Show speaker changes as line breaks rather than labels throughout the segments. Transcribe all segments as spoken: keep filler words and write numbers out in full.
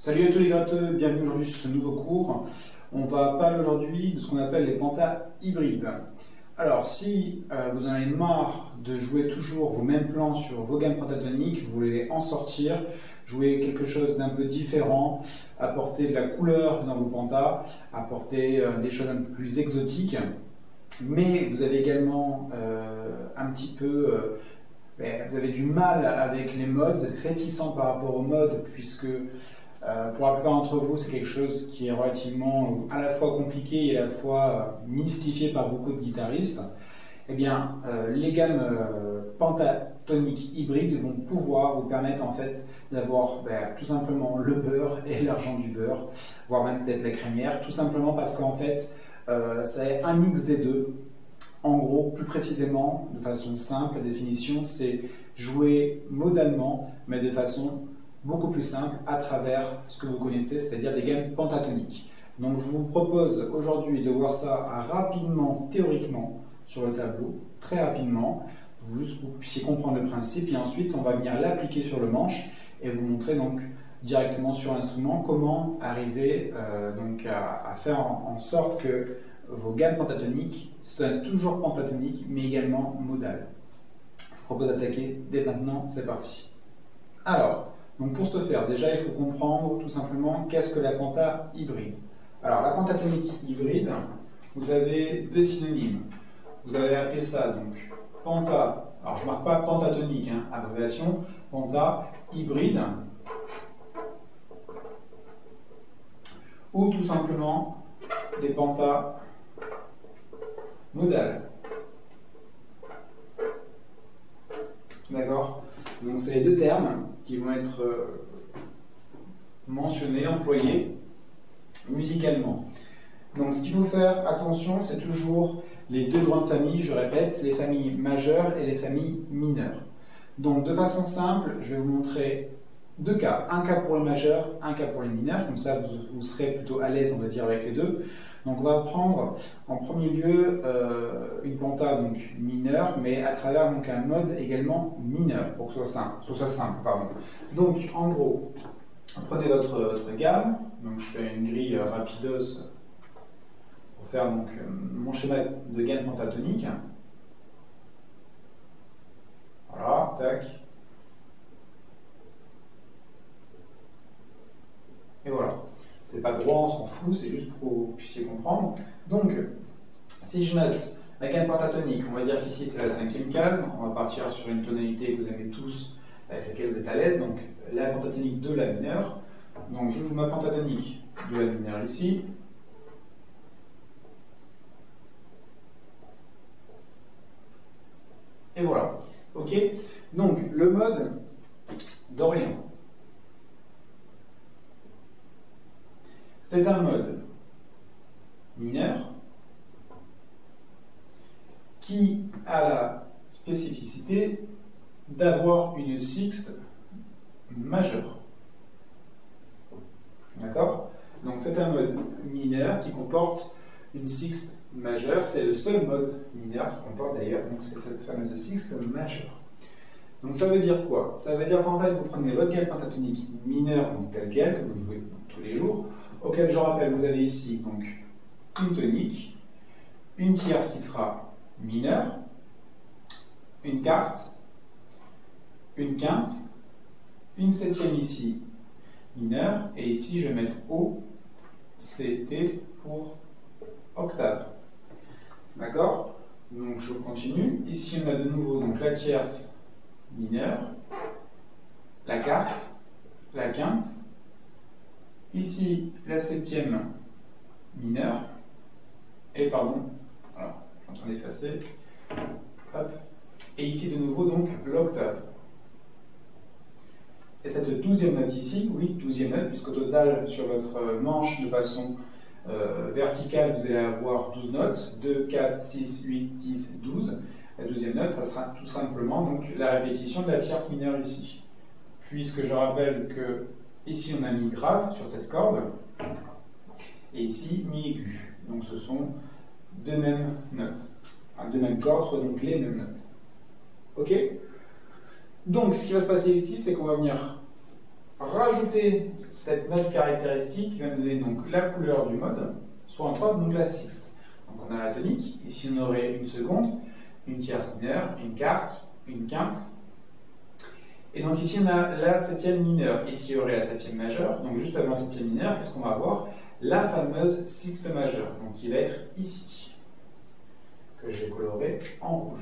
Salut à tous les gratteux, bienvenue aujourd'hui sur ce nouveau cours. On va parler aujourd'hui de ce qu'on appelle les pentas hybrides. Alors si euh, vous en avez marre de jouer toujours vos mêmes plans sur vos gammes pentatoniques, vous voulez en sortir, jouer quelque chose d'un peu différent, apporter de la couleur dans vos pentas, apporter euh, des choses un peu plus exotiques, mais vous avez également euh, un petit peu... Euh, vous avez du mal avec les modes, vous êtes réticent par rapport aux modes puisque euh, pour la plupart d'entre vous c'est quelque chose qui est relativement à la fois compliqué et à la fois mystifié par beaucoup de guitaristes. Eh bien, euh, les gammes euh, pentatoniques hybrides vont pouvoir vous permettre en fait d'avoir ben, tout simplement le beurre et l'argent du beurre, voire même peut-être la crémière, tout simplement parce qu'en fait euh, c'est un mix des deux. En gros, plus précisément, de façon simple, la définition, c'est jouer modalement, mais de façon beaucoup plus simple à travers ce que vous connaissez, c'est-à-dire des gammes pentatoniques. Donc je vous propose aujourd'hui de voir ça rapidement, théoriquement, sur le tableau, très rapidement, juste pour que vous puissiez comprendre le principe, et ensuite on va venir l'appliquer sur le manche et vous montrer donc directement sur l'instrument comment arriver euh, donc à, à faire en, en sorte que vos gammes pentatoniques sonnent toujours pentatoniques, mais également modales. Je vous propose d'attaquer dès maintenant, c'est parti. Alors, donc pour ce faire, déjà il faut comprendre tout simplement qu'est-ce que la penta hybride. Alors la pentatonique hybride, vous avez deux synonymes. Vous avez appelé ça donc penta, alors je ne marque pas pentatonique, hein, abréviation, penta hybride, ou tout simplement des pentas modales. D'accord? Donc c'est les deux termes qui vont être euh, mentionnés, employés musicalement. Donc ce qu'il faut faire attention, c'est toujours les deux grandes familles, je répète, les familles majeures et les familles mineures. Donc de façon simple, je vais vous montrer deux cas, un cas pour les majeurs, un cas pour les mineurs, comme ça vous, vous serez plutôt à l'aise, on va dire, avec les deux. Donc on va prendre en premier lieu euh, une penta donc mineure, mais à travers donc un mode également mineur, pour que ce soit simple. Ce soit simple pardon. Donc en gros, prenez votre, votre gamme, donc je fais une grille rapidos pour faire donc mon schéma de gamme pentatonique. Voilà, tac. Et voilà. C'est pas droit, on s'en fout, c'est juste pour que vous puissiez comprendre. Donc, si je note la gamme pentatonique, on va dire qu'ici c'est la cinquième case, on va partir sur une tonalité que vous aimez tous, avec laquelle vous êtes à l'aise, donc la pentatonique de la mineure. Donc je joue ma pentatonique de la mineure ici. Et voilà. Ok. Donc le mode d'Orient. C'est un mode mineur qui a la spécificité d'avoir une sixte majeure. D'accord? Donc c'est un mode mineur qui comporte une sixte majeure. C'est le seul mode mineur qui comporte d'ailleurs donc cette fameuse sixte majeure. Donc ça veut dire quoi? Ça veut dire qu'en fait vous prenez votre gamme pentatonique mineure, donc telle quelle, que vous jouez tous les jours, auquel je rappelle, vous avez ici donc une tonique, une tierce qui sera mineure, une quarte, une quinte, une septième ici mineure, et ici je vais mettre O, C, T pour octave. D'accord? Donc je continue. Ici on a de nouveau donc la tierce mineure, la quarte, la quinte, ici la septième mineure, et pardon, alors je suis en train d'effacer, hop, et ici de nouveau donc l'octave. Et cette douzième note ici, oui, douzième note, puisqu'au total sur votre manche de façon euh, verticale, vous allez avoir douze notes, deux, quatre, six, huit, dix, douze. La douzième note, ça sera tout simplement donc la répétition de la tierce mineure ici. Puisque je rappelle que ici on a mi grave sur cette corde, et ici mi aigu. Donc ce sont deux mêmes notes. Enfin, deux mêmes cordes, soit donc les mêmes notes. Ok? Donc ce qui va se passer ici, c'est qu'on va venir rajouter cette note caractéristique qui va nous donner donc la couleur du mode, soit entre autres donc la sixte. Donc on a la tonique, ici on aurait une seconde, une tierce mineure, une quarte, une quinte. Et donc ici on a la septième mineure, ici il y aurait la septième majeure, donc juste avant la septième mineure, qu'est-ce qu'on va avoir? La fameuse sixte majeure, donc qui va être ici, que je vais colorer en rouge.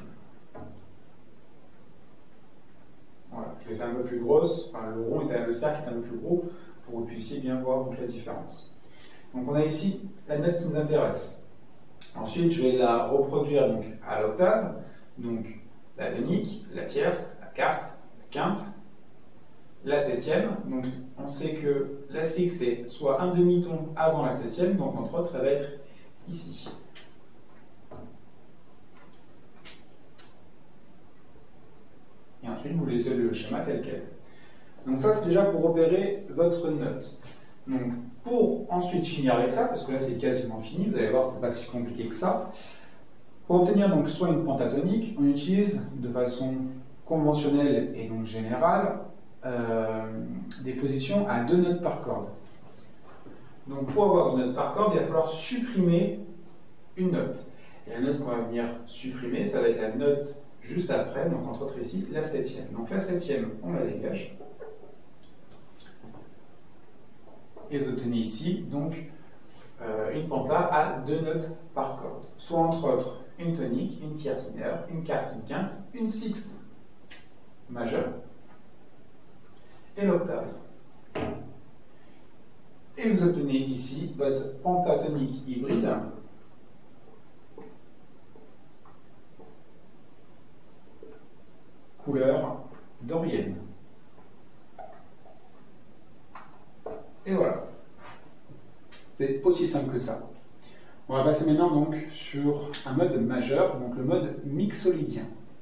Voilà, je l'ai fait un peu plus grosse, enfin, le rond est, le cercle est un peu plus gros pour que vous puissiez bien voir donc, la différence. Donc on a ici la note qui nous intéresse. Ensuite, je vais la reproduire donc, à l'octave, donc la tonique, la tierce, la quarte, la quinte, la septième. Donc on sait que la sixte est soit un demi-ton avant la septième, donc entre autres elle va être ici. Et ensuite, vous laissez le schéma tel quel. Donc ça, c'est déjà pour repérer votre note. Donc, pour ensuite finir avec ça, parce que là, c'est quasiment fini, vous allez voir, ce n'est pas si compliqué que ça. Pour obtenir donc soit une pentatonique, on utilise de façon conventionnelle et donc générale euh, des positions à deux notes par corde. Donc, pour avoir une note par corde, il va falloir supprimer une note. Et la note qu'on va venir supprimer, ça va être la note juste après, donc entre autres ici, la septième. Donc la septième, on la dégage. Et vous obtenez ici, donc, euh, une penta à deux notes par corde. Soit entre autres, une tonique, une tierce mineure, une quarte, une quinte, une sixte majeure, et l'octave. Et vous obtenez ici votre pentatonique hybride, couleur dorienne. Et voilà. C'est aussi simple que ça. On va passer maintenant donc sur un mode majeur, donc le mode mixolydien.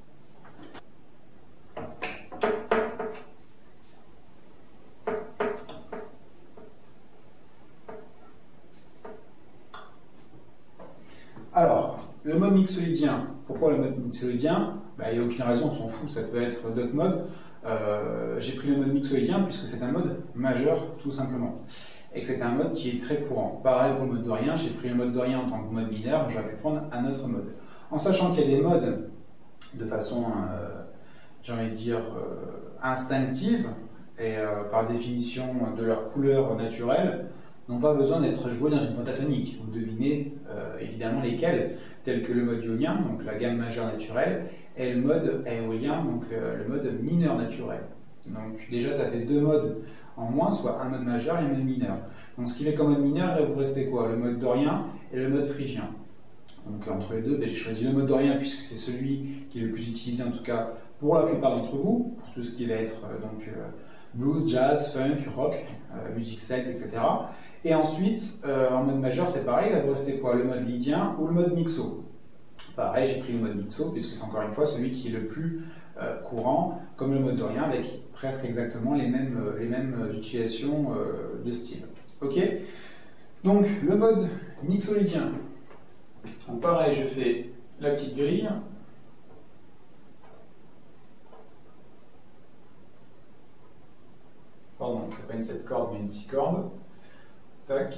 Alors, le mode mixolydien, pourquoi le mode mixolydien? Ben, il n'y a aucune raison, on s'en fout, ça peut être d'autres modes. Euh, J'ai pris le mode mixolydien puisque c'est un mode majeur, tout simplement. Et que c'est un mode qui est très courant. Pareil pour le mode dorien, j'ai pris le mode dorien en tant que mode mineur, j'aurais pu prendre un autre mode. En sachant qu'il y a des modes de façon, euh, j'ai envie de dire, euh, instinctive, et euh, par définition de leur couleur naturelle, n'ont pas besoin d'être joués dans une pentatonique. Vous devinez euh, évidemment lesquels, tels que le mode ionien, donc la gamme majeure naturelle, et le mode éolien, donc euh, le mode mineur naturel. Donc déjà ça fait deux modes en moins, soit un mode majeur et un mode mineur. Donc ce qui fait comme mode mineur, il va vous rester quoi? Le mode dorien et le mode phrygien. Donc entre les deux, ben, j'ai choisi le mode dorien puisque c'est celui qui est le plus utilisé en tout cas pour la plupart d'entre vous, pour tout ce qui va être euh, donc, euh, blues, jazz, funk, rock, euh, musique celte, et cetera. Et ensuite, euh, en mode majeur, c'est pareil, il va vous rester quoi? Le mode lydien ou le mode mixo. Pareil, j'ai pris le mode mixo puisque c'est encore une fois celui qui est le plus euh, courant, comme le mode dorien, avec presque exactement les mêmes, euh, les mêmes utilisations euh, de style. Ok? Donc, le mode mixolydien. Donc pareil, je fais la petite grille. Pardon, c'est pas une sept cordes, mais une six cordes. Tac.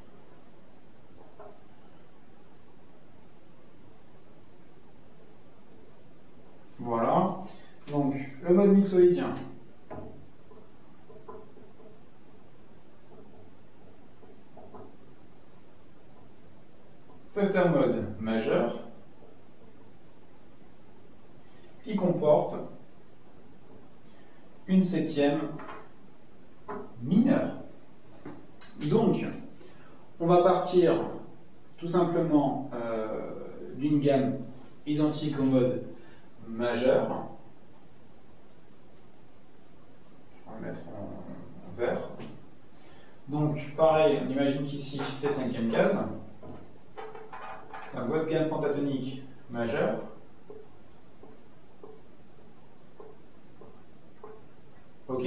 Voilà. Donc, le mode mixolydien. C'est un mode majeur qui comporte une septième mineure. Donc, on va partir tout simplement euh, d'une gamme identique au mode majeur. On va le mettre en, en vert. Donc, pareil, on imagine qu'ici, c'est cinquième case. La votre gamme pentatonique majeure. OK.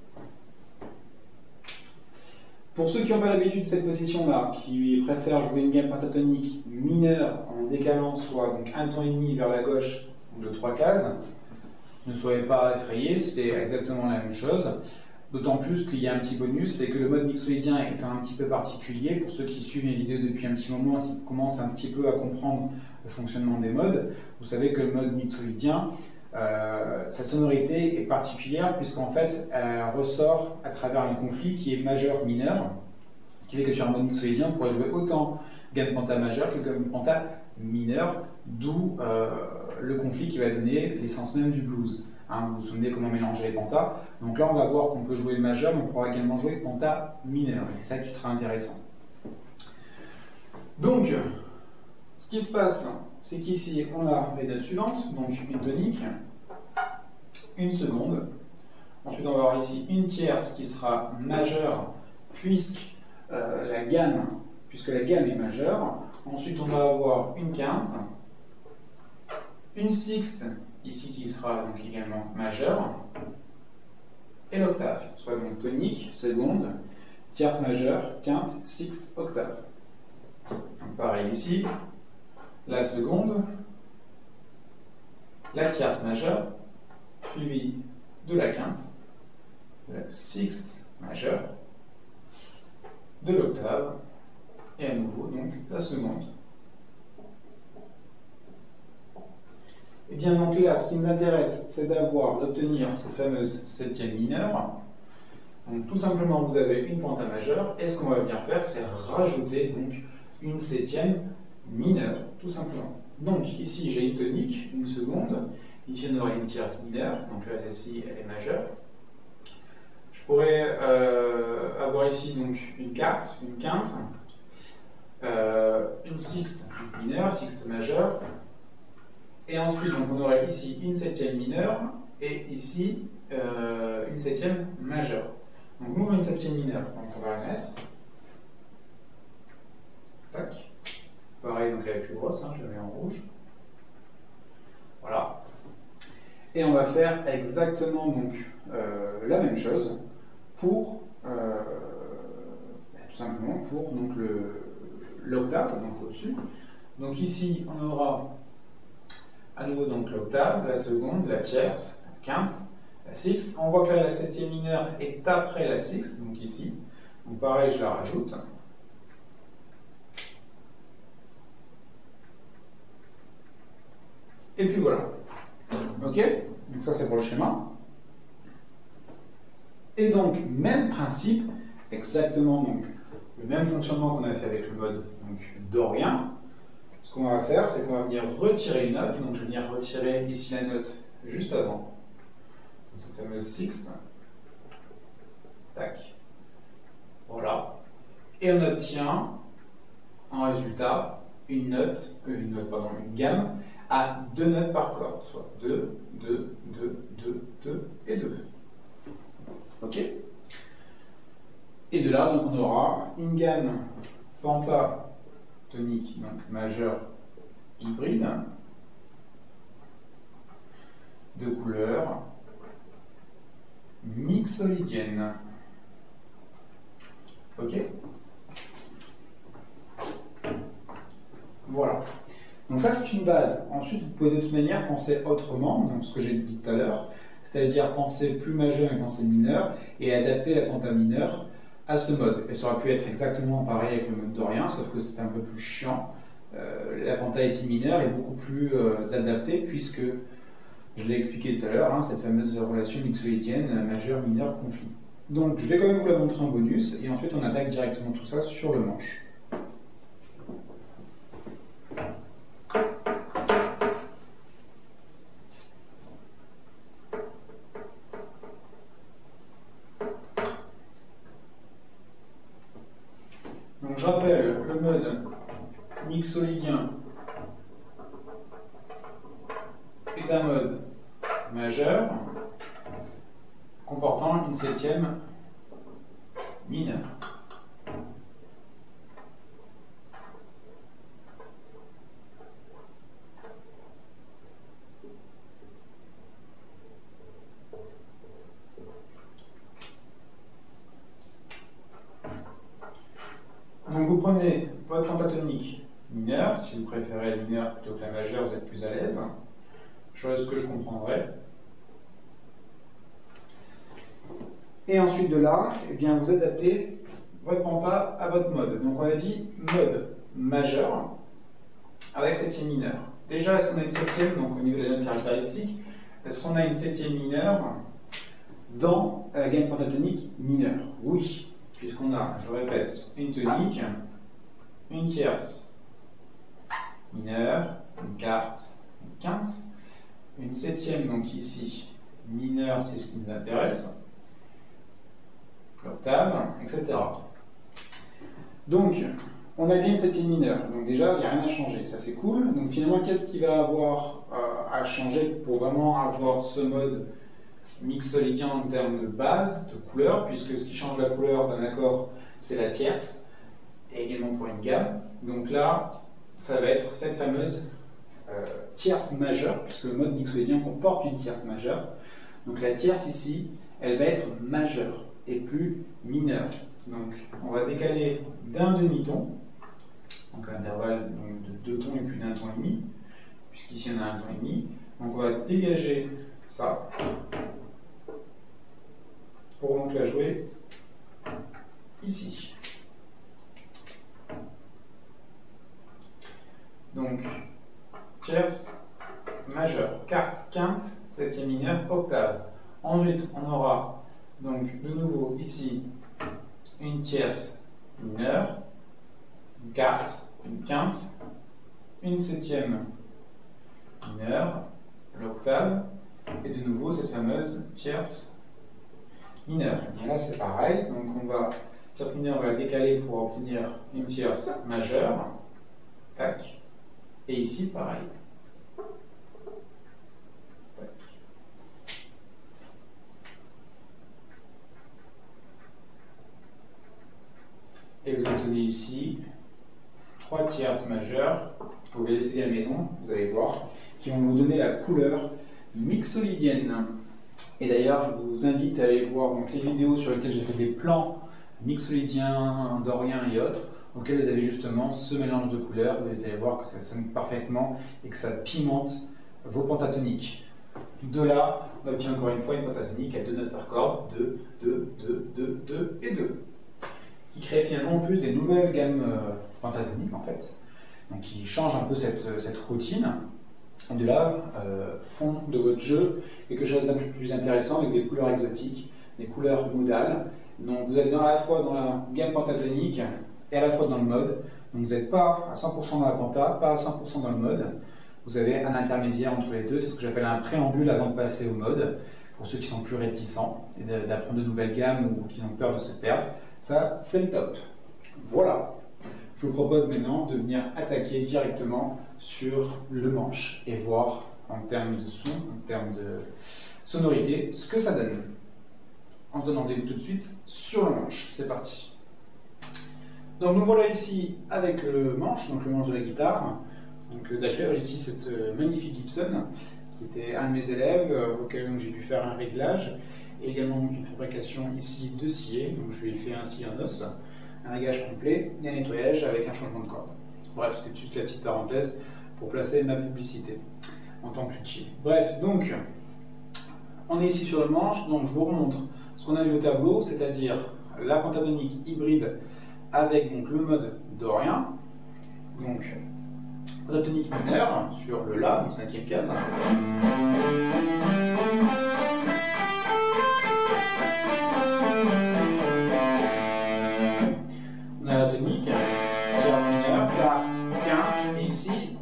Pour ceux qui n'ont pas l'habitude de cette position-là, qui préfèrent jouer une gamme pentatonique mineure en décalant soit donc un ton et demi vers la gauche de trois cases, ne soyez pas effrayés, c'est exactement la même chose. D'autant plus qu'il y a un petit bonus, c'est que le mode mixoïdien étant un petit peu particulier, pour ceux qui suivent mes vidéos depuis un petit moment, qui commencent un petit peu à comprendre le fonctionnement des modes, vous savez que le mode mixoïdien, euh, sa sonorité est particulière puisqu'en fait elle ressort à travers un conflit qui est majeur-mineur, ce qui fait que sur un mode mixoïdien, on pourrait jouer autant gamme penta majeur que gamme penta mineur, d'où euh, le conflit qui va donner l'essence même du blues. Hein, vous vous souvenez comment mélanger les pentas. Donc là, on va voir qu'on peut jouer le majeur, mais on pourra également jouer penta mineur. C'est ça qui sera intéressant. Donc, ce qui se passe, c'est qu'ici, on a les notes suivantes. Donc, une tonique, une seconde. Ensuite, on va avoir ici une tierce qui sera majeure, puisque euh, la gamme, puisque la gamme est majeure. Ensuite, on va avoir une quinte, une sixte, ici qui sera donc également majeure, et l'octave, soit donc tonique, seconde, tierce majeure, quinte, sixte, octave. Donc pareil ici, la seconde, la tierce majeure, suivie de la quinte, de la sixte majeure, de l'octave, et à nouveau donc la seconde. Et bien donc là, ce qui nous intéresse, c'est d'avoir, d'obtenir cette fameuse septième mineure. Donc tout simplement, vous avez une penta majeure, et ce qu'on va venir faire, c'est rajouter donc une septième mineure, tout simplement. Donc ici, j'ai une tonique, une seconde, ici on aurait une tierce mineure, donc là, celle-ci, elle est majeure. Je pourrais euh, avoir ici donc une quarte, une quinte, euh, une sixte mineure, sixte majeure. Et ensuite, donc, on aurait ici une septième mineure et ici euh, une septième majeure. Donc, nous, on a une septième mineure. Donc, on va la mettre. Tac. Pareil, donc elle est plus grosse, hein, je la mets en rouge. Voilà. Et on va faire exactement donc, euh, la même chose pour, euh, tout simplement, pour donc, le, l'octave, donc au-dessus. Donc, ici, on aura à nouveau donc l'octave, la seconde, la tierce, la quinte, la sixte. On voit que là la septième mineure est après la sixte, donc ici. Donc pareil, je la rajoute. Et puis voilà. Ok? Donc ça c'est pour le schéma. Et donc, même principe, exactement donc, le même fonctionnement qu'on a fait avec le mode donc, dorien. Ce qu'on va faire, c'est qu'on va venir retirer une note. Donc je vais venir retirer ici la note juste avant. Cette fameuse sixte. Tac. Voilà. Et on obtient en résultat une note, euh, une note, pardon, une gamme à deux notes par corde. Soit deux, deux, deux, deux, deux et deux. Ok? Et de là, donc, on aura une gamme pentatonique, donc majeure hybride, de couleur mixolydienne. Ok? Voilà. Donc ça, c'est une base. Ensuite, vous pouvez de toute manière penser autrement, donc ce que j'ai dit tout à l'heure, c'est-à-dire penser plus majeur et penser mineur, et adapter la penta mineure à ce mode. Et ça aurait pu être exactement pareil avec le mode dorien, sauf que c'était un peu plus chiant. Euh, la penta ici mineure est beaucoup plus euh, adaptée, puisque, je l'ai expliqué tout à l'heure, hein, cette fameuse relation mixolydienne, majeur, mineur, conflit. Donc je vais quand même vous la montrer en bonus, et ensuite on attaque directement tout ça sur le manche. Donc je rappelle, le mode mixolydien est un mode majeur comportant une septième mineure. Donc vous prenez votre pentatonique mineure, si vous préférez le mineur plutôt que la majeure, vous êtes plus à l'aise, chose que je comprendrai. Et ensuite de là, eh bien, vous adaptez votre penta à votre mode. Donc on a dit mode majeur avec septième mineur. Déjà, est-ce qu'on a une septième, donc au niveau des notes caractéristiques, est-ce qu'on a une septième mineure dans la gamme pentatonique mineure? Oui, puisqu'on a, je répète, une tonique, une tierce mineure, une quarte, une quinte, une septième, donc ici, mineure, c'est ce qui nous intéresse, l'octave, et cetera. Donc, on a bien une septième mineure, donc déjà, il n'y a rien à changer, ça c'est cool. Donc finalement, qu'est-ce qu'il va avoir euh, à changer pour vraiment avoir ce mode mixolydien en termes de base, de couleur, puisque ce qui change la couleur d'un accord, c'est la tierce, et également pour une gamme. Donc là, ça va être cette fameuse euh, tierce majeure, puisque le mode mixolydien comporte une tierce majeure. Donc la tierce ici, elle va être majeure et plus mineure. Donc on va décaler d'un demi-ton, donc à l'intervalle de deux tons et plus d'un ton et demi, puisqu'ici on a un ton et demi. Donc on va dégager ça pour donc la jouer ici. Donc tierce, majeure, quarte, quinte, septième mineure, octave. Ensuite, on aura donc de nouveau ici une tierce mineure, une quarte, une quinte, une septième mineure, l'octave, et de nouveau cette fameuse tierce mineure. Et bien là c'est pareil, donc on va, tierce mineure, on va la décaler pour obtenir une tierce majeure, tac, et ici pareil. Tac. Et vous obtenez ici trois tierces majeures. Vous pouvez essayer à la maison, vous allez voir, qui vont vous donner la couleur mixolydienne. Et d'ailleurs, je vous invite à aller voir donc, les vidéos sur lesquelles j'ai fait des plans mixolydiens, doriens et autres, auxquels vous avez justement ce mélange de couleurs. Vous allez voir que ça sonne parfaitement et que ça pimente vos pentatoniques. De là, on obtient encore une fois une pentatonique à deux notes par corde, deux, deux, deux, deux, deux et deux. Ce qui crée finalement en plus des nouvelles gammes euh, pentatoniques en fait, donc qui changent un peu cette, cette routine. Et de là, euh, font de votre jeu quelque chose d'un peu plus intéressant avec des couleurs exotiques, des couleurs modales. Donc vous êtes dans, à la fois dans la gamme pentatonique et à la fois dans le mode. Donc vous n'êtes pas à cent pour cent dans la penta, pas à cent pour cent dans le mode. Vous avez un intermédiaire entre les deux, c'est ce que j'appelle un préambule avant de passer au mode, pour ceux qui sont plus réticents et d'apprendre de nouvelles gammes ou qui ont peur de se perdre. Ça, c'est le top. Voilà. Je vous propose maintenant de venir attaquer directement sur le manche et voir en termes de son, en termes de sonorité, ce que ça donne. On se donne rendez-vous tout de suite sur le manche. C'est parti. Donc nous voilà ici avec le manche, donc le manche de la guitare. Donc d'ailleurs ici cette magnifique Gibson qui était un de mes élèves euh, auquel j'ai pu faire un réglage et également donc, une fabrication ici de scié. Donc je lui ai fait un scié en os, un réglage complet et un nettoyage avec un changement de corde. Bref, c'était juste la petite parenthèse pour placer ma publicité en tant que luthier. Bref, donc on est ici sur le manche, donc je vous remontre ce qu'on a vu au tableau, c'est-à-dire la pentatonique hybride avec donc, le mode dorien, donc pentatonique mineure sur le La, donc cinquième case. On a la tonique, tierce mineure, quarte, quinte, et ici,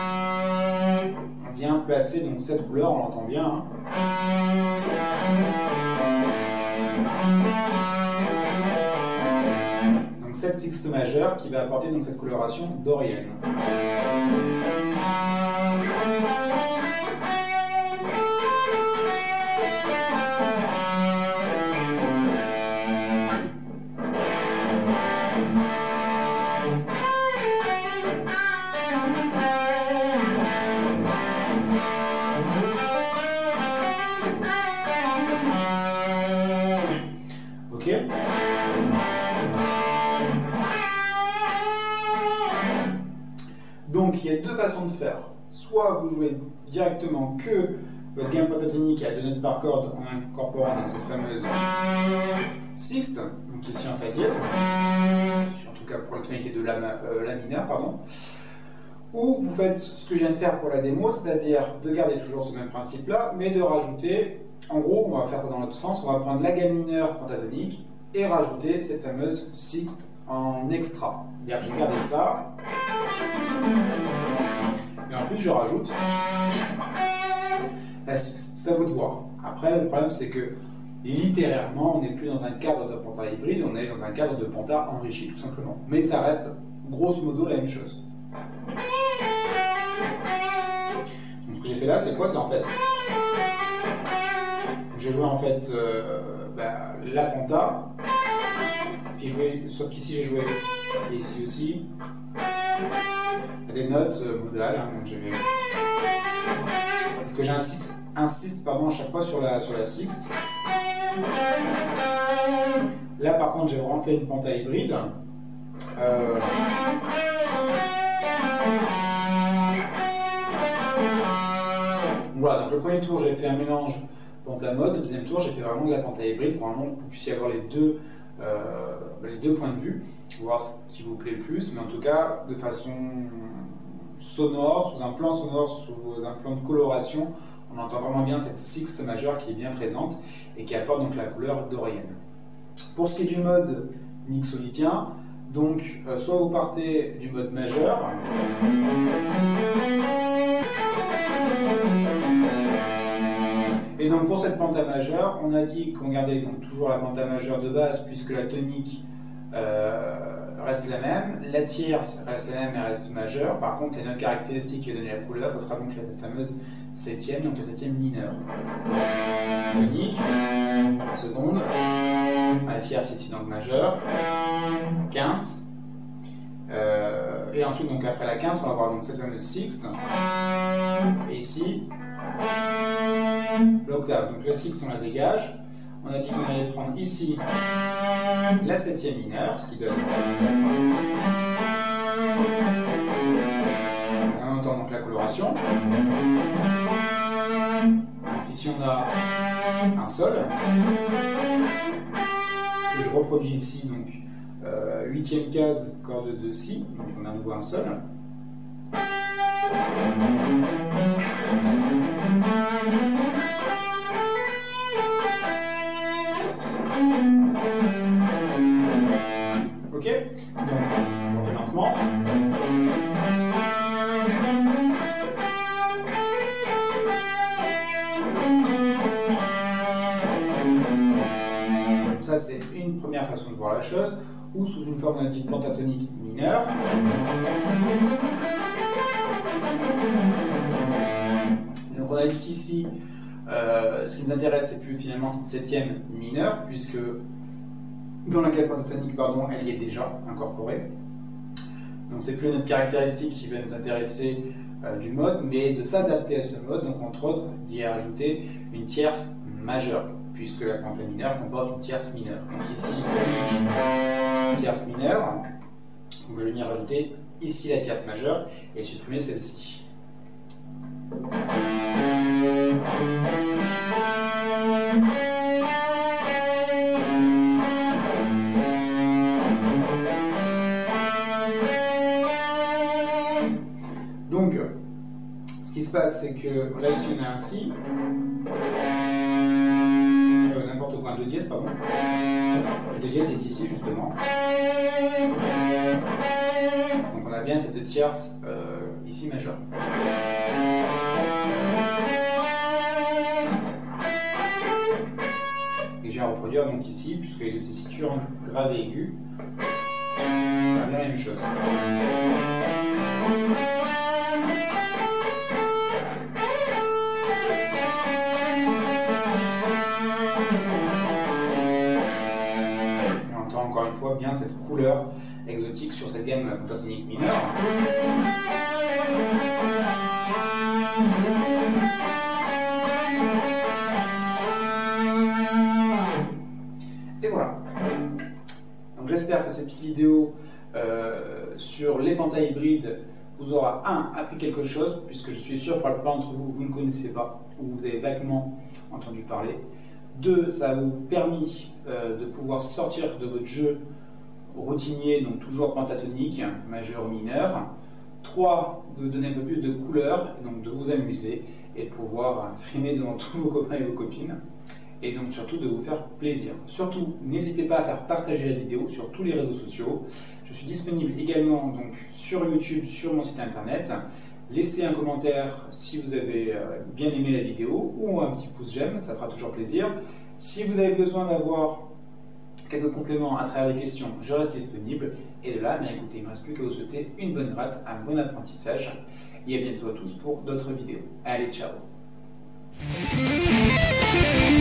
on vient placer donc cette couleur, on l'entend bien. Hein. Donc cette sixte majeure qui va apporter donc cette coloration dorienne. Ok. Donc il y a deux façons de faire. Soit vous jouez directement que votre gamme pentatonique à deux notes par corde en incorporant donc cette fameuse sixte, donc ici en fa dièse, en tout cas pour la tonalité de la, euh, la mineure, pardon. Ou vous faites ce que je viens de faire pour la démo, c'est-à-dire de garder toujours ce même principe-là, mais de rajouter, en gros, on va faire ça dans l'autre sens, on va prendre la gamme mineure pentatonique et rajouter cette fameuse sixte en extra. C'est-à-dire que j'ai gardé ça, et en plus je rajoute la sixte. C'est à vous de voir. Après, le problème c'est que littéralement, on n'est plus dans un cadre de penta hybride, on est dans un cadre de penta enrichi tout simplement. Mais ça reste grosso modo la même chose. Donc ce que j'ai fait là, c'est quoi? C'est en fait, j'ai joué en fait euh, bah, la penta, puis joué, sauf qu'ici j'ai joué, et ici aussi, il y a des notes euh, modales, hein, donc j'ai parce que j'insiste, insiste pardon à chaque fois sur la sur la sixte. Là par contre j'ai vraiment fait une penta hybride. Euh, Voilà, donc le premier tour j'ai fait un mélange penta mode, le deuxième tour j'ai fait vraiment de la penta hybride, pour vraiment que vous puissiez avoir les deux, euh, les deux points de vue, voir ce qui vous plaît le plus, mais en tout cas de façon sonore, sous un plan sonore, sous un plan de coloration, on entend vraiment bien cette sixte majeure qui est bien présente et qui apporte donc la couleur dorayenne. Pour ce qui est du mode mixolithien, donc euh, soit vous partez du mode majeur, et donc pour cette penta majeure, on a dit qu'on gardait donc toujours la penta majeure de base puisque la tonique euh, reste la même, la tierce reste la même et reste majeure. Par contre, les notes caractéristiques qui vont donner la couleur, ce sera donc la fameuse septième, donc la septième mineure. Tonique, seconde, la tierce ici donc majeure, quinte, euh, et ensuite donc après la quinte, on va avoir donc cette fameuse sixte, et ici l'octave. Donc la sixte on la dégage. On a dit qu'on allait prendre ici la septième mineure, ce qui donne. On entend donc la coloration. Donc ici on a un sol que je reproduis ici, donc euh, huitième case, corde de si, donc on a à nouveau un sol. Ok, donc je refais lentement. Ça c'est une première façon de voir la chose, ou sous une forme dite pentatonique mineure. Donc on a dit qu'ici, euh, ce qui nous intéresse, c'est plus finalement cette septième mineure, puisque dans la gamme pentatonique, pardon, elle y est déjà incorporée. Donc c'est plus notre caractéristique qui va nous intéresser euh, du mode, mais de s'adapter à ce mode, donc entre autres d'y ajouter une tierce majeure, puisque la penta mineure comporte une tierce mineure. Donc ici, tonique, tierce mineure, donc je vais venir rajouter ici la tierce majeure et supprimer celle-ci. Donc, ce qui se passe, c'est que là, ici, on a un si, euh, n'importe quoi, un do dièse, pardon. Le do dièse est ici, justement. Donc, on a bien cette tierce euh, ici majeure. Et je vais reproduire donc ici, puisque les deux tessitures grave et aiguë, on a bien la même chose. On entend encore une fois bien cette couleur exotique sur cette gamme pentatonique mineure. Et voilà. Donc j'espère que cette petite vidéo euh, sur les pentas hybrides vous aurez un, appris quelque chose, puisque je suis sûr pour la plupart d'entre vous, vous ne connaissez pas, ou vous avez vaguement entendu parler. Deux, ça vous a permis euh, de pouvoir sortir de votre jeu routinier, donc toujours pentatonique, majeur, mineur. Trois, de vous donner un peu plus de couleur, et donc de vous amuser, et de pouvoir frimer devant tous vos copains et vos copines. Et donc surtout de vous faire plaisir. Surtout, n'hésitez pas à faire partager la vidéo sur tous les réseaux sociaux. Je suis disponible également donc sur YouTube, sur mon site internet. Laissez un commentaire si vous avez bien aimé la vidéo ou un petit pouce j'aime, ça fera toujours plaisir. Si vous avez besoin d'avoir quelques compléments à travers les questions, je reste disponible. Et de là, bien écoutez, il ne me reste plus qu'à vous souhaiter une bonne gratte, un bon apprentissage. Et à bientôt à tous pour d'autres vidéos. Allez, ciao!